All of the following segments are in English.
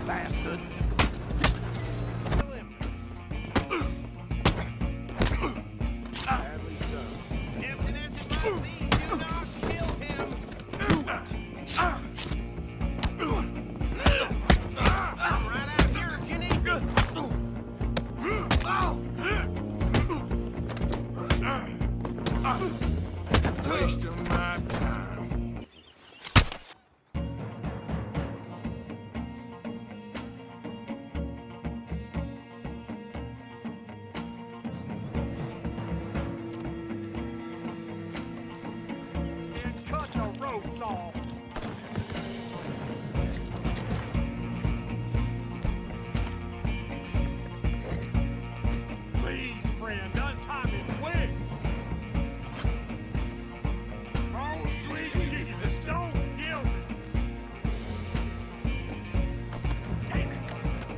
bastard! Wasting my time. And cut the ropes off. Please, friend, untie me quick. Oh, sweet Jesus, don't kill me! Damn it!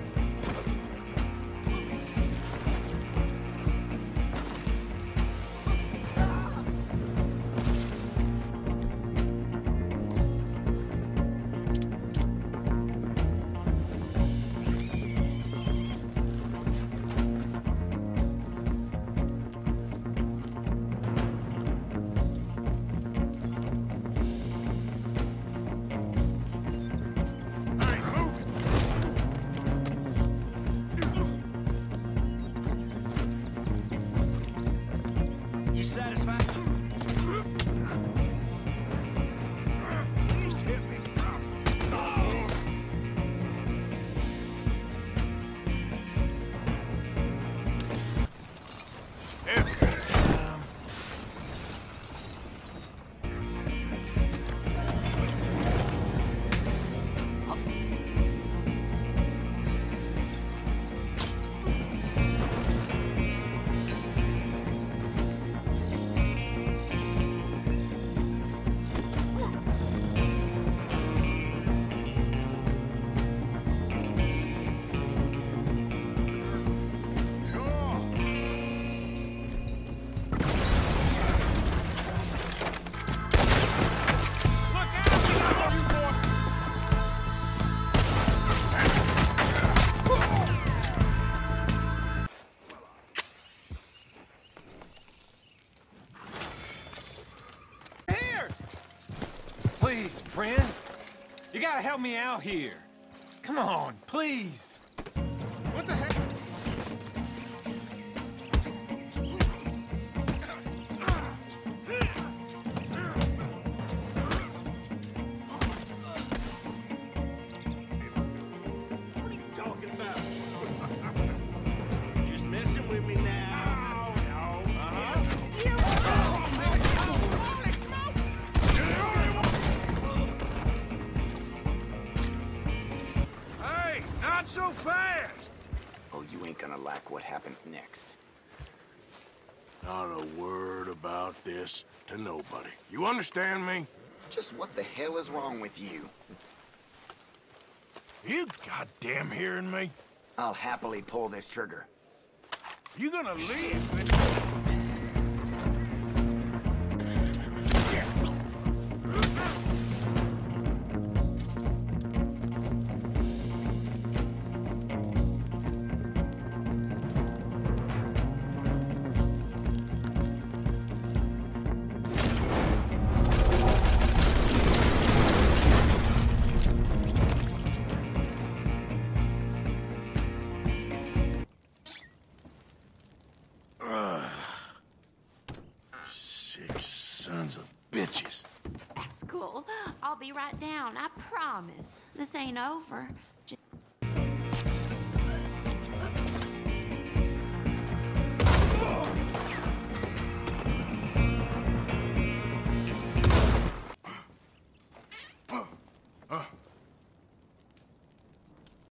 You satisfied? Please hit me. Every time. Please, friend. You gotta help me out here. Come on, please. What the heck? What are you talking about? Just messing with me now. No. Hey, not so fast. Oh, you ain't gonna like what happens next. Not a word about this to nobody. You understand me? Just what the hell is wrong with you? You goddamn hearing me? I'll happily pull this trigger. You gonna leave? Six sons of bitches. That's cool. I'll be right down, I promise. This ain't over.